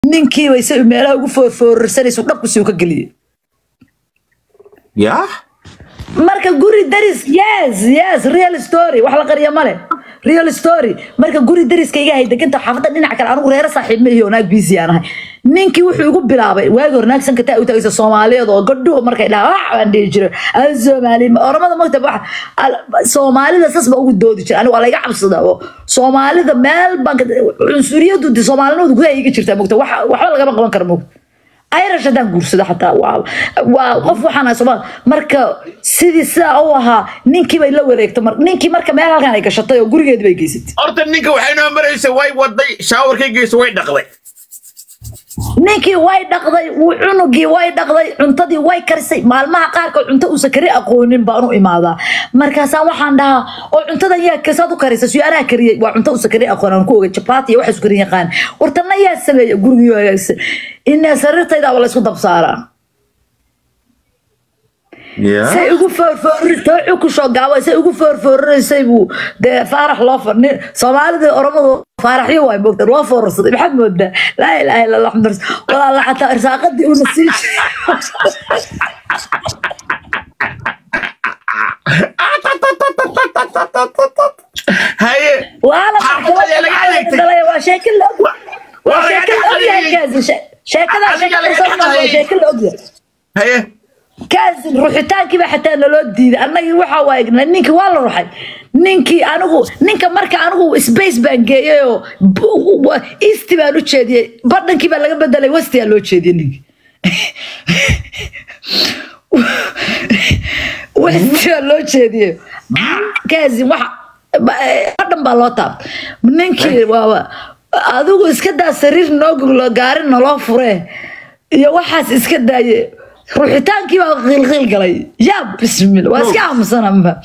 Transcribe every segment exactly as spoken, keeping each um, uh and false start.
ninkii way say meelaha ugu foorfoorsanayso dhabku soo ka galiyay ya marka guri daris yes yes real story wax la qariyo male real story marka guri dariska iga hay deganta xaafada dhinac kale anigu reer saaxiib ma iyo naag busy aan ahay ninkii wuxuu ugu bilaabay waagi hor naagsan ka taa u tagaysa Soomaaliyeed oo gadho markay dhaawaa aan dhigi jiray aan Soomaali oramada magtab wax Soomaalida sasba ugu doodi jiray anigu waa la iga cabsadaa oo Soomaalida meel bank cunsuriyadu di Soomaaliyadu gudaha iga jirta magtab wax waxba laga qaban karo magtab Irish hadaan guursada xataa waa waa qof waxaan Soomaal marka sidii saa oo ahaa ninkii bay la wareegtay mar ninkii marka meel halkan ay gashatay oo gurigeed bay geysatay horta ninka waxay noo mareysay way waday shaawarkay geysay way dhaqday ninkii way dhaqday uu cunugii way dhaqday cuntadii way karisay maalmaha qaarkood cunto uu sakari aqoonin baan u imaadaa markaas waxaan dhahaa oo cuntada yaa kasad u karisay su'aalaha kariyay waa cunto uu sakari aqoonan ku oga chapati wax isku karin yaqaan wartana yaa sameeyay gurigii hagaagsan in sarirtayda wala isku dabsaaraa ya say ugu foorfoortay ku soo gaabo say ugu foorfoorreysay buu de faarax loo farnay Soomaalida oramadu faaraxyo way boogtay loo foorsaday maxad moodaa la ilaaha illa allah xamdar wala la xataa irsaaqadii uu nasiib hay wala waa sheekil waa sheekil sheekada sheekada sheekil ogya hay كازن روحتان كيف حتى لو ديد أنا يروح واجنا نينك والله روحي نينكي أنا هو نينك مركا أنا هو سبيس بانجيو استبى لو تشدي بعدين كيف لا بدل يوستي لو تشدي نينك وستي لو تشدي كازن واحد قدام بالوطاب نينكي واه هذا هو إسكده سرير نوجو قارن نلاه فره يا واحد إسكده روحتان كيف غيل غيل قلي يا بسم الله واسكع مصنع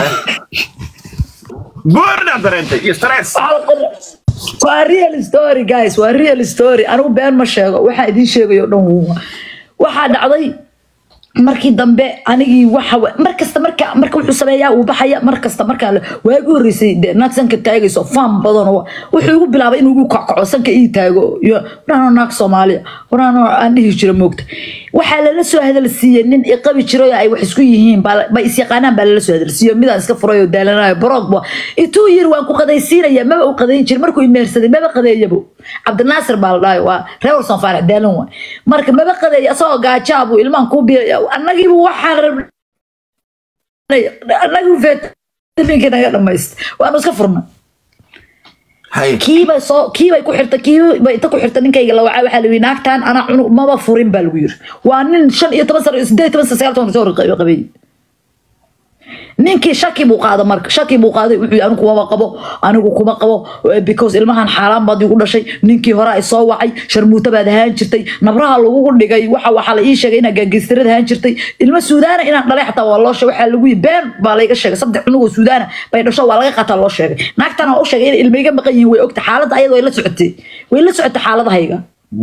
بورنا درنت يسترس واريال ستوري جايز واريال ستوري أنا بين ما شاء واحد يشيء يقولون واحد عضي markii dambe anigi waxa markasta marka marka wuxuu sameeyaa uu baxaya markasta marka waagu horeysay naagsan ka taagayso fam badan oo wuxuu ugu bilaabay inuu ugu kackaco sanka ii taago warano naag Soomaaliya warano aan dhihi jiro moogta waxa la soo hadal siiyay nin iqabi jiro ay wax isku yihiin ba is yaqaanaan ba la soo hadal siiyay mid aan iska furayo daalanayo barogba intuu yir waan ku qadaysiinaya ma uu qadayn jir markuu imeersaday ma qadayabo Cabdinaasir baalday waa reer Soomaaliya daalan waa marka ma qaday asoo gaajaabu ilmaan ku biyo anagii waxaan rabnay anagu vet ninka naga dhamayst waan iska furnaa hay kiiba soo kiiba ku xirta kiiba inta ku xirta ninkayga la waxa waxa la winaagtaan ana cunug maba furin bal wiir waa nin shan iyo toban sano siddeed iyo toban sano soo qabay ninkii shaki buu qaado marka shaki buu qaaday wuxuu anigu kuma qabo anigu kuma qabo because ilmahan xaalan baad igu dhashay ninkii hore ay soo wacay sharmuuta baad ahaan jirtay nabraha lagu dhigay waxa waxa la ii sheegay in gaangistirada ahaan jirtay ilma Suudaana inaan dhalay xataa waa loo sheegay waxa lagu been baa la iga sheegay saddex cunug oo Suudaana bay dhasho waa laga qataa loo sheegay naagtana oo sheegay in ilmiga maqan yihiin way ogta xaaladda ayadoo ay la socotay way la socotay xaaladahayga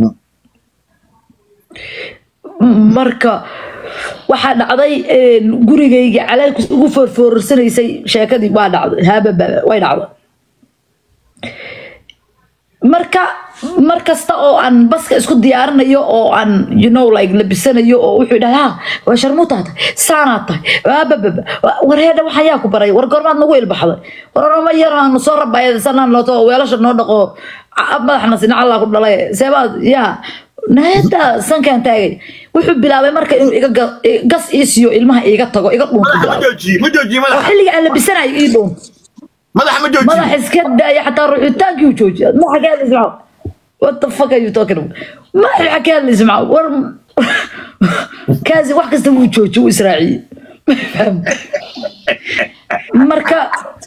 marka waxa dhacday gurigayga calaalku ugu foorfoorsanaysay sheekadii waa dhacday haaba way dhacday marka markasta oo aan baska isku diyaarinayo oo aan you know like labisanayo oo wuxuu dhahaa waa sharmuutaada saanaata haaba wareeda waxa yaa ku baray war goormaad nagu ilbaxday warama yaraan soo rabayay sanaan loo too weelasha noo dhaqo madaxna sina Allah ku dhalay seebaad yaa nayda sankan taagay wuxuu bilaabay marka inuu iga gas isiyo ilmaha iga tago iga dhuunto ma jooji ma jooji madax xilliga aan labisanayo ii dhuun madax ma jooji madax iska daaya xataa ruuxitaankii uu jooji ma xagaa ismaa what the fuck are you talking about ma xagaa ismaa war kaasi wax kasta uu jooji uu israaciy marka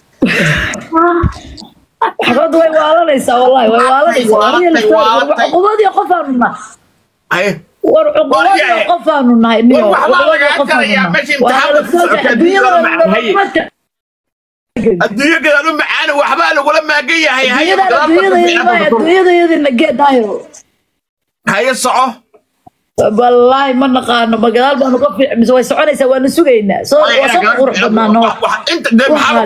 حقد وي والانيسا والله وي والانيسا عقوبادي قفانا اي وعقوبادي قفانا نهاي نيو والله قفانا يا ماشي امتحان الدنيا قالوا معانا وحبا لو لما جايه هي هي الدنيا دي نجد هاي هاي الصعو والله ما نقارن بقال بانو قفي مسوي سعوديسا وانا سوقينا سو وصل قرح بدنا انت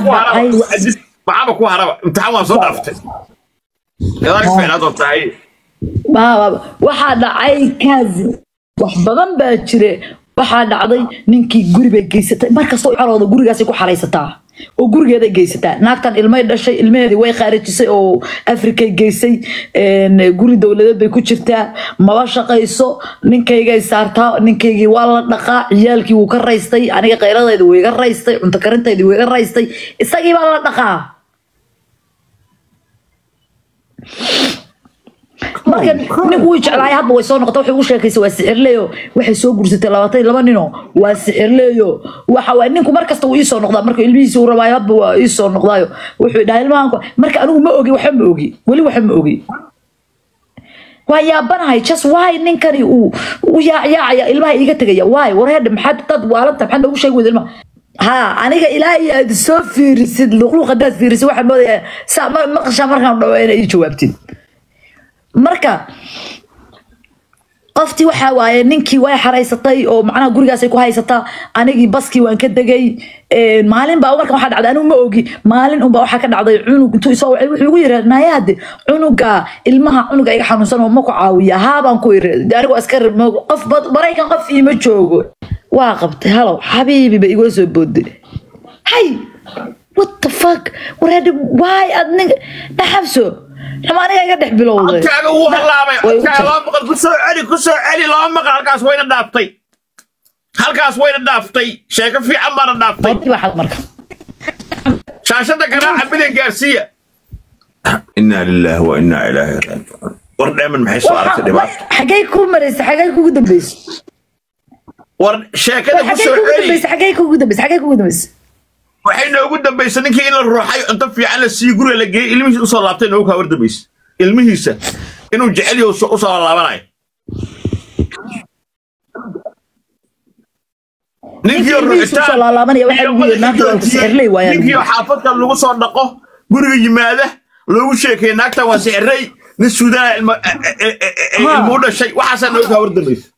محابك وهرب امتحان صدفت يا راجل فين هذا التعيين ما واحد عاي كازي وحبضن باجري واحد عضي نينكي قري بجيسته مركز صوت عرض قري جالس يكون حريصته وقري هذا جيسته ناكتن الماء ده شيء الماء ذي وين خارج شيء أو أفريقيا جيسي قري دولة بيكون شفتها ما باش قيسو نينكي جاي صارتها نينكي جي والله نقاع يالكي وكريستي أنا قيرة ذي ويكريستي أنت كرنت ذي ويكريستي استجي والله نقاع marka nin uu jeclaay hadba way soo noqotay wuxuu u sheekaysaa waa sixirleeyo waxay soo gursatay labaatan iyo laba nino waa sixirleeyo waxa waa ninku markasta uu ii soo noqdaa marka ilmihiisa uu rabaayo hadba waa ii soo noqdaayo wuxuu dhahay ilmahanku marka anigu ma ogi waxa ma ogi wali waxa ma ogi waa yaabanahay just why ninkani uu uu yaacaya ilmaha iiga tagaya why wareed maxad dad waalanta maxad ugu sheegay ilmaha ها أنا إلهي السوفير سد لقلوق الناس في رسوا واحد ما سا ما ما قش مركان أنا يجوابتي مركا قفتي وحواي ننكي واي حرايستي أو معنا جورجا سيكو هايستا أنا جي بسكي وان كده جاي مالين بقى مركا واحد عدانو ما أوجي مالين أم بقى حكى عضي عنو كنتو يسوي وير ناياد عنو جا المها عنو جا يحمل سنة وماكو عاوية هابان كوير دارو أسكر قف برايك قف في متشوجو واقفت هلو حبيبي بيقول سبودي هاي what the fuck وراد واي أدنى نحبسه لما أنا قاعد أحب الوضع كأنه هو الله ما كأنه مقال كسر علي كسر علي لا مقال كاس وين الدافتي هل كاس وين الدافتي شايف في عمر الدافتي طيب واحد مركب شاشتك أنا عبدين جارسية إنا لله وإنا إليه راجعون ورد من محيص على كده حكايكم مريس حكايكم قدام بس ور شاكله كسر علي بس حكايكم قدام بس حكايكم قدام بس waxayna ugu dambaysan ninkii in la ruuxay inta fiican la sii guriga la geeyay ilmihiisa u soo laabtay inuu ka wardabayso ilmihiisa inuu jecel yahay u soo laabanayo ninkii ruuxta soo laabanaya waxa uu yiraahdaa sixirley waayay ninkii xaafadka lagu soo dhaqo guriga yimaada loogu sheekay naagta waa sixirley nin Suudaan ilmo ilmo dhashay waxa san uu ka wardabayso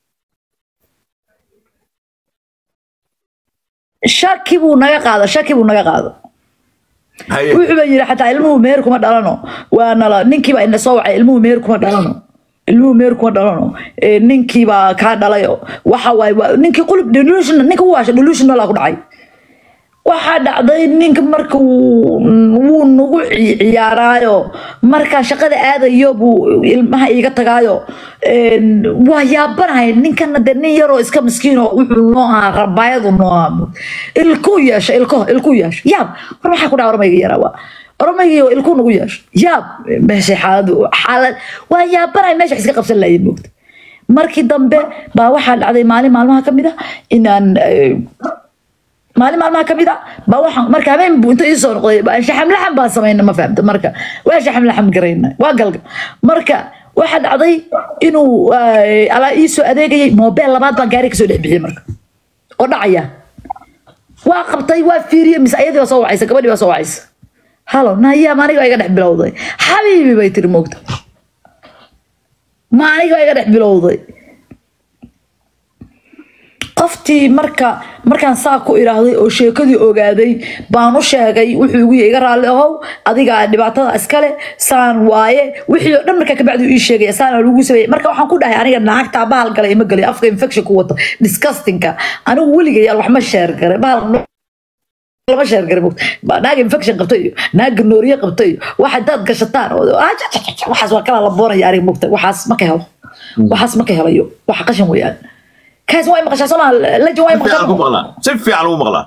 shaki buu naga qaado shaki buu naga qaado wuxuu yiri xataa ilmuhu meher kuma dhalano waana la ninkii baa ina soo wacay ilmuhu meher kuma dhalano ilmuhu meher kuma dhalano ee ninkii baa ka dhalayo waxa waay ninkii qulub delusion ninka waa delusion la ku dhacay waxa dhacday ninka marka uu nagu ciyaarayo marka shaqada aadayo buu ilmaha iiga tagaayo ee waa yaabanahay ninkan nin yaro iska miskiin oo wuxuu noo ah rabayadu noo ah ilku yeesha ilko ilku yeesha yaab war waxa ku dhaw ormayga yaraa ormayga ilku nagu yeesha yaab meesha xaalad xaalad waa yaabanahay meesha iska qabsan laayay moogta markii dambe baa waxa dhacday maalin maalmaha kamid ah inaan maalin maalmaha kamid ah baa waxaan marka habeen buu inta ii soo noqday baa shaxam laxam baa sameeyna ma fahamta marka waa shaxam laxam gareyna waa galga marka waxa dhacday inuu ala ii soo adeegayay mobile labaad baan gaari ka soo dhixbixiyay marka oo dhacaya waa qabtay waa fiiriyay mis ayadii soo wacaysa gabadhii soo wacaysa halo naaya maaniga iga dhex bilowday xabiibi bay tiri moogta maaniga iga dhex bilowday qoftii marka markaan saa ku iraahday oo sheekadii ogaaday baan u sheegay wuxuu igu iga raali ahow adiga dhibaatada iskale saan waaye wixii oo dhan marka ka bacdi ii sheegay saan lagu sameeyay marka waxaan ku dhahay aniga naagta bahal galay ma galay afka infection ku wata disgustingka anigu waliga yaal wax ma sheer garay bahal lama sheer garay ba naag infection qabtay naag nooriye qabtay waxa dad gashataan waxaas waa kala la boonaya aniga mugta waxaas ma ka helo waxaas ma ka helayo wax qashan weeyaan كاس واي مقشة سما لجوا واي مقشة سيف على مغلا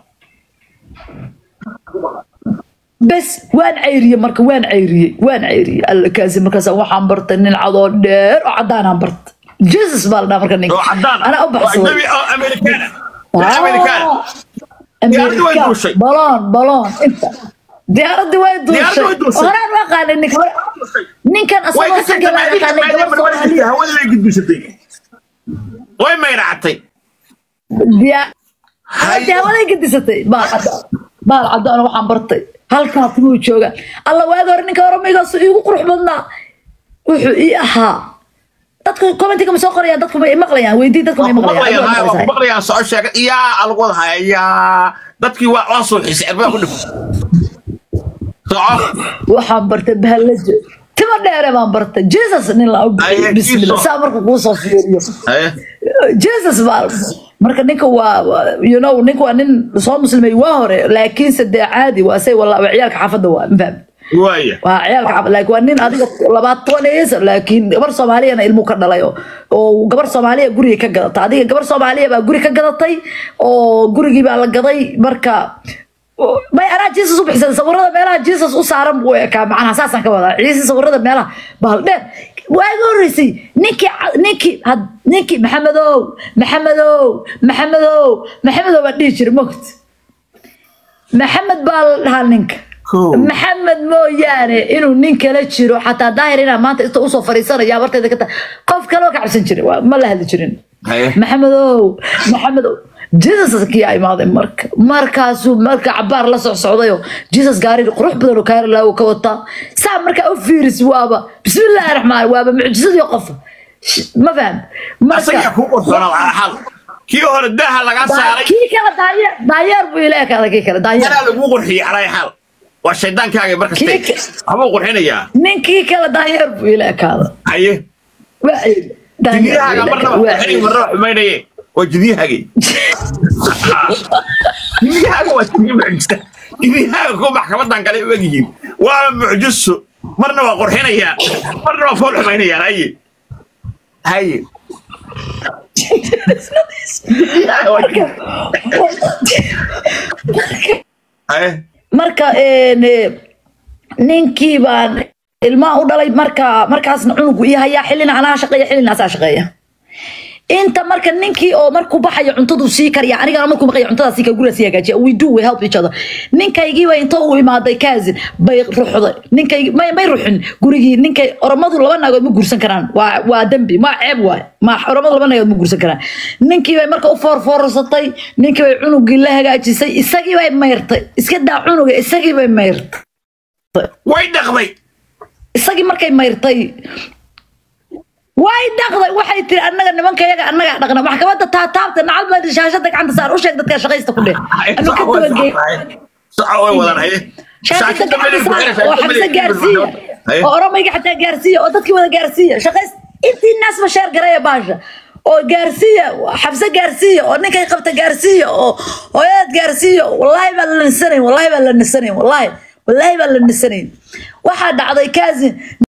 بس وين عيري مرك وين عيري وين عيري الكاس مركز وحن برت إن العضال دير وعدانا برت جزس بالنا مرك نيك أنا أبحث أجنبي أمريكان أمريكان أمريكان بالون بالون أنت ديار دوي دوش أنا ما قال إنك نين كان أصلا سجل كان يقول هو اللي يجد بشتي وين ما يرعتي يا هاي ولا قد ستي بال عدا بال عدا أنا وحن برتي هل كانت موجودة الله وهذا إنك ورميك سويق قروح بدنا وحو إياها تدخل كومنتي كم سوق ريان تدخل مقليان ويدي تدخل مقليان مقليان سؤال شاك يا الوضع هاي يا تدخل واصل حساب كله صعب وحن برتي بهاللجة تما دير ما برت جيسس إن الله بسم الله سامر كوسو فيريو جيسس بار marka ninka waa you know ninka waa nin soo muslimay waa hore laakiin saddex caadi waa say wallahi ciyaalka xaafada waa faham waaya waa ciyaalka xaafada laakiin waa nin adiga labaatan is laakiin gabar Soomaaliyeena ilmu ka dhalay oo gabar Soomaaliya guriga ka gadatay adiga gabar Soomaaliya baa guriga ka gadatay oo gurigii baa la gaday marka ما أنا جيسس وبحسن صورة ملا جيسس وصارم وياك معنا أساسا كذا جيسس صورة ملا بالله وأقول رسي نيكي نيكي هاد نيكي محمدو محمدو محمدو محمدو بديش رمكت محمد بال هالنك محمد مو يعني إنه نينك لا تشيرو حتى دايرنا ما أنت توصل فريسان يا برت إذا كنت قف كلامك عشان تشيري ما له هذا تشيرين محمدو محمدو جيسس كي أي ماضي مرك مركز ومرك عبار لصع صعوديو جيسس قاري قروح بدل وكاير الله وكوتا سام مرك أوفيرس وابا بسم الله الرحمن وابا معجزة يوقف ما فهم مرك كوكو صنع على حال كي هو ردها لقى ساري كي كلا داير داير بيلاك هذا كي كلا داير أنا اللي بقول هي على حال والشيطان كاجي مرك ستيك أبغى أقول هنا يا من كي كلا داير بيلاك هذا أيه بعيد داير مرة مرة ما يني وجديها جي جديها هو معجزة جديها هو محكمة قال وجهي ومعجزه مرنا وقرحنا يا مرنا وفرح ما يا هاي هاي marka ninkii baan ilmaha u dhalay marka markaasna cunugu ii hayaa xilina anaa shaqeeya xilina asaa shaqeeya inta marka ninkii oo markuu baxayo cuntadu sii kariya aniga markuu maqay cuntada sii ka gura sii hagaajiya we do we help each other ninkaygii way inta uu imaaday kaazin bay ruuxday ninkaygii may may ruuxin gurigii ninkay oramadu laba naagood ma guursan karaan waa waa dambi ma ceeb waay ma oramadu laba naagood ma guursan karaan ninkii bay marka u foorfoorsatay ninkii bay cunugii la hagaajisay isagii bay meertay iska daa cunuga isagii bay meertay way dhaqday isagii markay meertay واي دقضي waxay tiri annaga nimankayaga annaga dhaqna maxkamadda taataabta nacad baad shaashada gacanta saar u sheeg dadka shaqaysta ku dheh annaga ka tabagay saco way wadan shaashada gacanta oo xabsa gaarsiiya oo oromayga xataa gaarsiiya oo dadkii wada gaarsiiya shaqays intii naas ma sheer garaya baasha oo gaarsiiya xabsa gaarsiiya oo ninkay qabta gaarsiiya oo hooyad gaarsiiya wallahi baa la nisanayn wallahi baa la nisanayn wallahi wallahi baa la nisanayn waxa dhacday kaazin